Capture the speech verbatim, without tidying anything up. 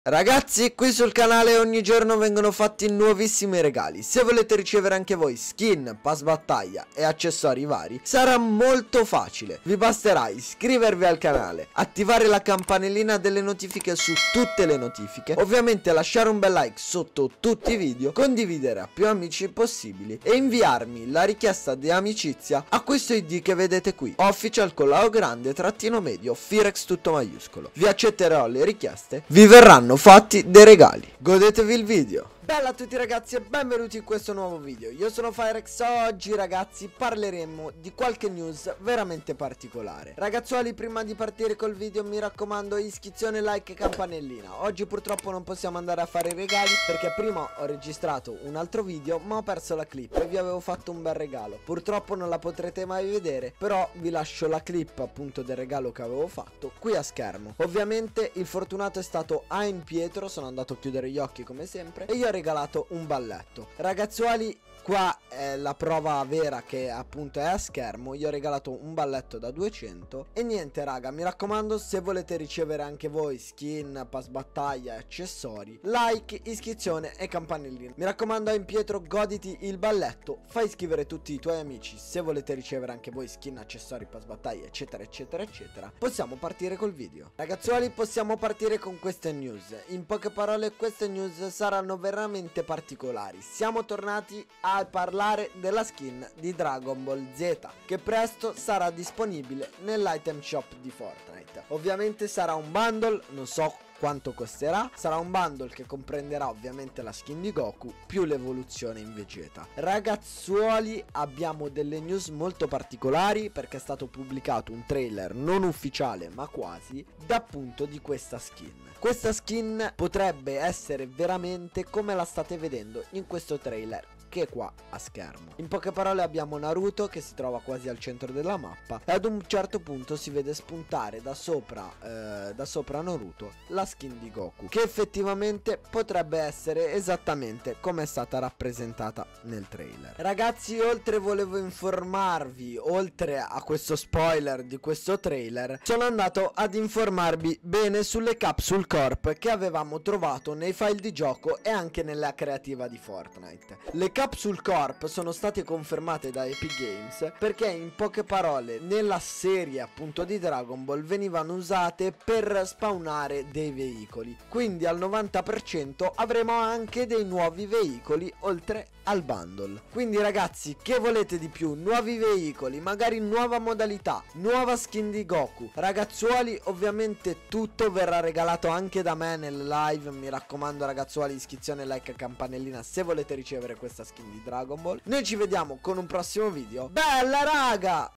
Ragazzi, qui sul canale ogni giorno vengono fatti nuovissimi regali. Se volete ricevere anche voi skin, pass battaglia e accessori vari, sarà molto facile. Vi basterà iscrivervi al canale, attivare la campanellina delle notifiche su tutte le notifiche, ovviamente lasciare un bel like sotto tutti i video, condividere a più amici possibili e inviarmi la richiesta di amicizia a questo I D che vedete qui, official con la O grande trattino medio Firex tutto maiuscolo. Vi accetterò le richieste, vi verranno fatti dei regali. Godetevi il video. Bella a tutti ragazzi e benvenuti in questo nuovo video. Io sono Firex. Oggi ragazzi parleremo di qualche news veramente particolare. Ragazzuoli, prima di partire col video mi raccomando iscrizione, like e campanellina. Oggi purtroppo non possiamo andare a fare i regali perché prima ho registrato un altro video ma ho perso la clip e vi avevo fatto un bel regalo. Purtroppo non la potrete mai vedere, però vi lascio la clip appunto del regalo che avevo fatto qui a schermo. Ovviamente il fortunato è stato Aim Pietro, sono andato a chiudere gli occhi come sempre e io ho regalato un balletto. Ragazzuoli, qua è la prova vera che appunto è a schermo. Io ho regalato un balletto da duecento e niente raga, mi raccomando, se volete ricevere anche voi skin, pass battaglia e accessori, like, iscrizione e campanellina. Mi raccomando, Aim Pietro, goditi il balletto, fai iscrivere tutti i tuoi amici se volete ricevere anche voi skin, accessori, pass battaglia eccetera eccetera eccetera. Possiamo partire col video. Ragazzuoli, possiamo partire con queste news. In poche parole, queste news saranno veramente particolari. Siamo tornati a a parlare della skin di Dragon Ball Z che presto sarà disponibile nell'item shop di Fortnite. Ovviamente sarà un bundle, non so quanto costerà, sarà un bundle che comprenderà ovviamente la skin di Goku più l'evoluzione in Vegeta. Ragazzuoli, abbiamo delle news molto particolari perché è stato pubblicato un trailer non ufficiale ma quasi da appunto di questa skin. Questa skin potrebbe essere veramente come la state vedendo in questo trailer che è qua a schermo. In poche parole abbiamo Naruto che si trova quasi al centro della mappa e ad un certo punto si vede spuntare da sopra eh, da sopra Naruto la skin di Goku, che effettivamente potrebbe essere esattamente come è stata rappresentata nel trailer. Ragazzi, oltre volevo informarvi, oltre a questo spoiler di questo trailer, sono andato ad informarvi bene sulle Capsule Corp che avevamo trovato nei file di gioco e anche nella creativa di Fortnite. Le Capsule Corp sono state confermate da Epic Games perché in poche parole nella serie appunto di Dragon Ball venivano usate per spawnare dei veicoli, quindi al novanta per cento avremo anche dei nuovi veicoli oltre al bundle. Quindi ragazzi, che volete di più? Nuovi veicoli, magari nuova modalità, nuova skin di Goku. Ragazzuoli, ovviamente tutto verrà regalato anche da me nel live. Mi raccomando ragazzuoli, iscrizione, like e campanellina se volete ricevere questa skin di Dragon Ball. Noi ci vediamo con un prossimo video. Bella raga!